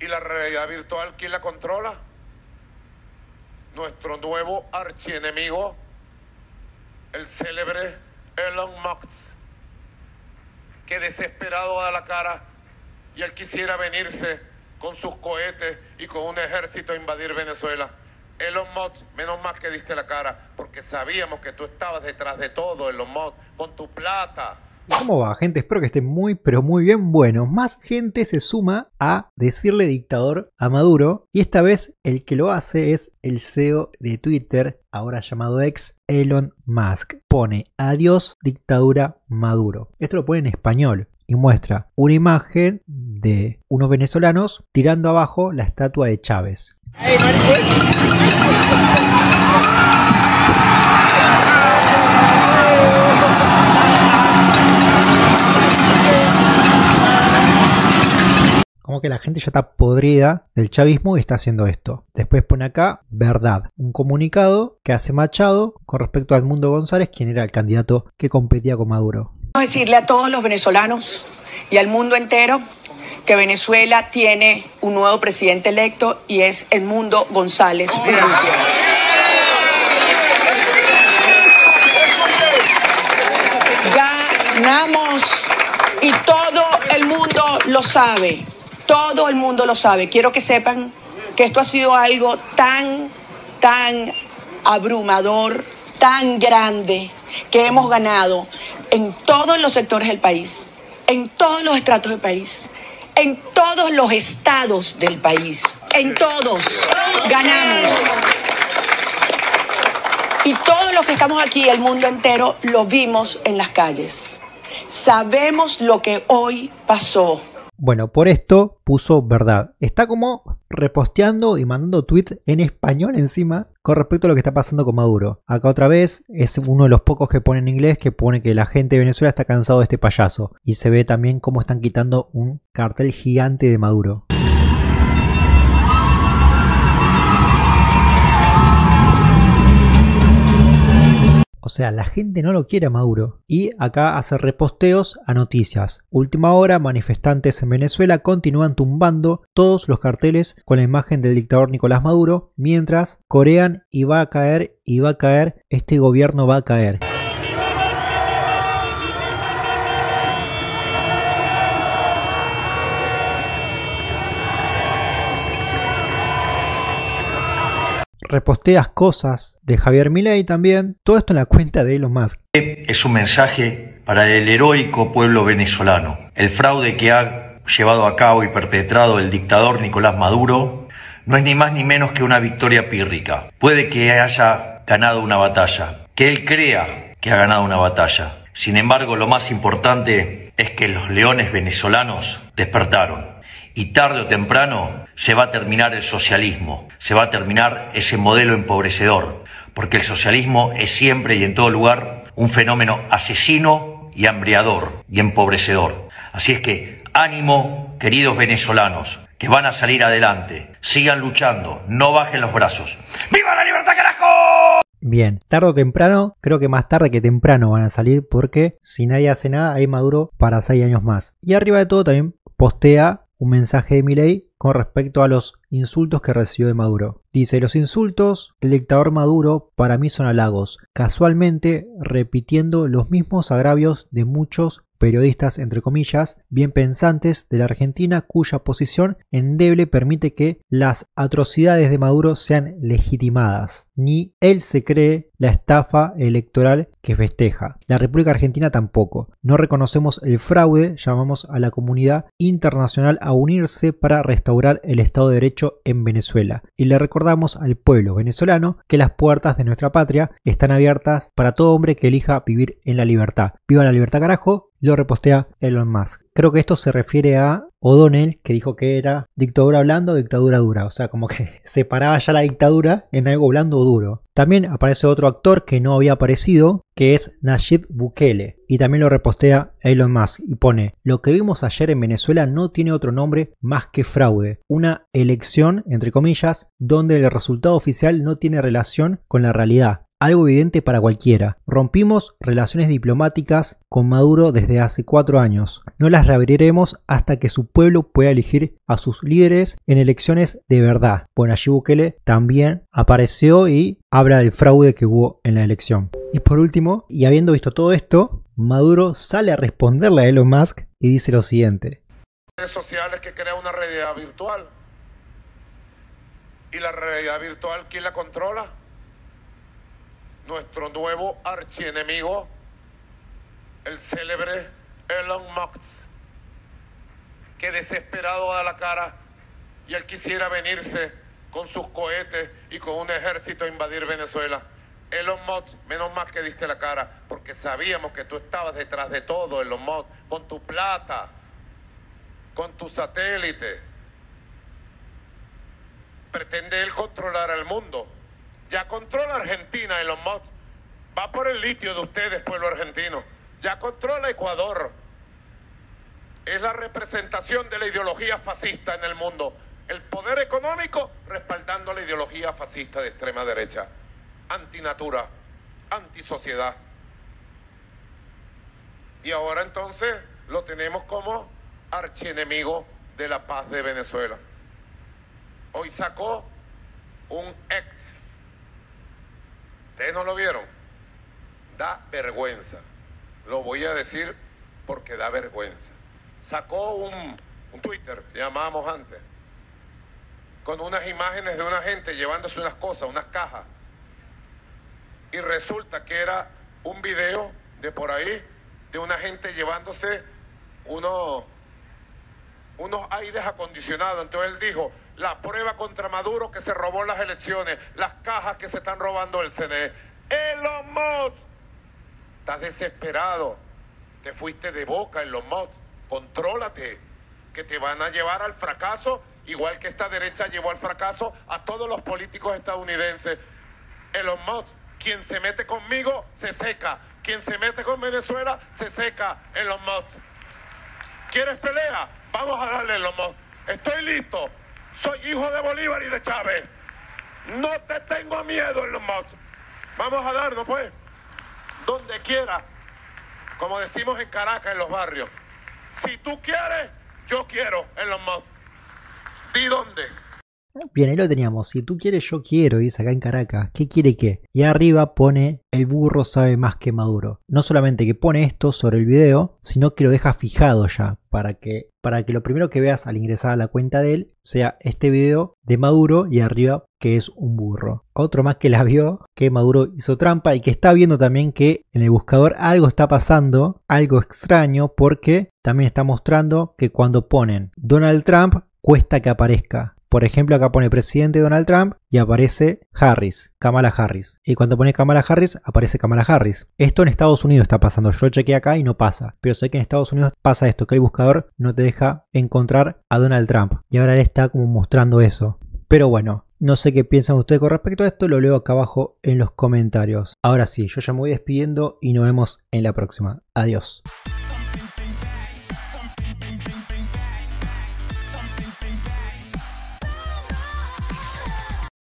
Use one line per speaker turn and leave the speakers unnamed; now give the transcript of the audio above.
¿Y la realidad virtual quién la controla? Nuestro nuevo archienemigo, el célebre Elon Musk, que desesperado da la cara y él quisiera venirse con sus cohetes y con un ejército a invadir Venezuela. Elon Musk, menos mal que diste la cara, porque sabíamos que tú estabas detrás de todo, Elon Musk, con tu plata.
¿Cómo va, gente? Espero que estén muy, pero muy bien. Bueno, más gente se suma a decirle dictador a Maduro. Y esta vez el que lo hace es el CEO de Twitter, ahora llamado X, Elon Musk. Pone, adiós dictadura Maduro. Esto lo pone en español y muestra una imagen de unos venezolanos tirando abajo la estatua de Chávez. Como que la gente ya está podrida del chavismo y está haciendo esto. Después pone acá, verdad. Un comunicado que hace Machado con respecto a Edmundo González, quien era el candidato que competía con Maduro.
Decirle a todos los venezolanos y al mundo entero que Venezuela tiene un nuevo presidente electo y es Edmundo González. Ganamos y todo el mundo lo sabe. Todo el mundo lo sabe. Quiero que sepan que esto ha sido algo tan abrumador, tan grande, que hemos ganado en todos los sectores del país, en todos los estratos del país, en todos los estados del país, en todos ganamos. Y todos los que estamos aquí, el mundo entero, lo vimos en las calles. Sabemos lo que hoy pasó.
Bueno, por esto puso verdad. Está como reposteando y mandando tweets en español encima con respecto a lo que está pasando con Maduro. Acá otra vez es uno de los pocos que pone en inglés, que pone que la gente de Venezuela está cansado de este payaso. Y se ve también cómo están quitando un cartel gigante de Maduro. O sea, la gente no lo quiere a Maduro. Y acá hace reposteos a noticias. Última hora, manifestantes en Venezuela continúan tumbando todos los carteles con la imagen del dictador Nicolás Maduro, mientras corean y va a caer, este gobierno va a caer. Reposteas cosas de Javier Milei también. Todo esto en la cuenta de Elon Musk.
Es un mensaje para el heroico pueblo venezolano. El fraude que ha llevado a cabo y perpetrado el dictador Nicolás Maduro no es ni más ni menos que una victoria pírrica. Puede que haya ganado una batalla, que él crea que ha ganado una batalla. Sin embargo, lo más importante es que los leones venezolanos despertaron. Y tarde o temprano se va a terminar el socialismo, se va a terminar ese modelo empobrecedor, porque el socialismo es siempre y en todo lugar un fenómeno asesino y hambriador y empobrecedor. Así es que ánimo, queridos venezolanos, que van a salir adelante, sigan luchando, no bajen los brazos. ¡Viva la libertad, carajo!
Bien, tarde o temprano, creo que más tarde que temprano van a salir, porque si nadie hace nada hay Maduro para 6 años más. Y arriba de todo también postea un mensaje de Milei con respecto a los insultos que recibió de Maduro. Dice, los insultos del dictador Maduro para mí son halagos, casualmente repitiendo los mismos agravios de muchos periodistas, entre comillas, bien pensantes de la Argentina, cuya posición endeble permite que las atrocidades de Maduro sean legitimadas. Ni él se cree la estafa electoral que festeja. La República Argentina tampoco. No reconocemos el fraude, llamamos a la comunidad internacional a unirse para restaurar el Estado de Derecho en Venezuela. Y le recordamos al pueblo venezolano que las puertas de nuestra patria están abiertas para todo hombre que elija vivir en la libertad. ¡Viva la libertad, carajo! Lo repostea Elon Musk. Creo que esto se refiere a O'Donnell, que dijo que era dictadura blanda o dictadura dura. O sea, como que separaba ya la dictadura en algo blando o duro. También aparece otro actor que no había aparecido, que es Nayib Bukele. Y también lo repostea Elon Musk y pone, lo que vimos ayer en Venezuela no tiene otro nombre más que fraude. Una elección, entre comillas, donde el resultado oficial no tiene relación con la realidad. algo evidente para cualquiera. Rompimos relaciones diplomáticas con Maduro desde hace 4 años. No las reabriremos hasta que su pueblo pueda elegir a sus líderes en elecciones de verdad. Bueno, allí Bukele también apareció y habla del fraude que hubo en la elección. Y por último, y habiendo visto todo esto, Maduro sale a responderle a Elon Musk y dice lo siguiente.
Redes sociales que crea una realidad virtual. ¿Y la realidad virtual quién la controla? Nuestro nuevo archienemigo, el célebre Elon Musk, que desesperado da la cara y él quisiera venirse con sus cohetes y con un ejército a invadir Venezuela. Elon Musk, menos mal que diste la cara, porque sabíamos que tú estabas detrás de todo, Elon Musk, con tu plata, con tu satélite. Pretende él controlar al mundo. Ya controla Argentina, Elon Musk. Va por el litio de ustedes, pueblo argentino. Ya controla Ecuador. Es la representación de la ideología fascista en el mundo. El poder económico respaldando la ideología fascista de extrema derecha. Antinatura, antisociedad. Y ahora entonces lo tenemos como archienemigo de la paz de Venezuela. Hoy sacó un ex. ¿Ustedes no lo vieron? Da vergüenza. Lo voy a decir porque da vergüenza. Sacó un Twitter, llamábamos antes, con unas imágenes de una gente llevándose unas cosas, unas cajas. Y resulta que era un video de por ahí, de una gente llevándose unos aires acondicionados. Entonces él dijo, la prueba contra Maduro que se robó las elecciones, las cajas que se están robando el CNE. Elon Musk, estás desesperado, te fuiste de boca, Elon Musk, contrólate, que te van a llevar al fracaso, igual que esta derecha llevó al fracaso a todos los políticos estadounidenses. Elon Musk, quien se mete conmigo se seca, quien se mete con Venezuela se seca. Elon Musk, ¿quieres pelea? Vamos a darle, Elon Musk. Estoy listo. Soy hijo de Bolívar y de Chávez. No te tengo miedo, Elon Musk. Vamos a darnos, pues. Donde quiera. Como decimos en Caracas, en los barrios. Si tú quieres, yo quiero, Elon Musk. Di dónde.
Bien, ahí lo teníamos. Si tú quieres, yo quiero, dice acá en Caracas. ¿Qué quiere qué? Y arriba pone, el burro sabe más que Maduro. No solamente que pone esto sobre el video, sino que lo deja fijado ya. Para que lo primero que veas al ingresar a la cuenta de él sea este video de Maduro y arriba que es un burro. Otro más que la vio, que Maduro hizo trampa y que está viendo también que en el buscador algo está pasando, algo extraño, porque también está mostrando que cuando ponen Donald Trump cuesta que aparezca. Por ejemplo, acá pone presidente Donald Trump y aparece Harris, Kamala Harris. Y cuando pone Kamala Harris, aparece Kamala Harris. Esto en Estados Unidos está pasando. Yo lo chequeé acá y no pasa. Pero sé que en Estados Unidos pasa esto, que el buscador no te deja encontrar a Donald Trump. Y ahora él está como mostrando eso. Pero bueno, no sé qué piensan ustedes con respecto a esto. Lo leo acá abajo en los comentarios. Ahora sí, yo ya me voy despidiendo y nos vemos en la próxima. Adiós.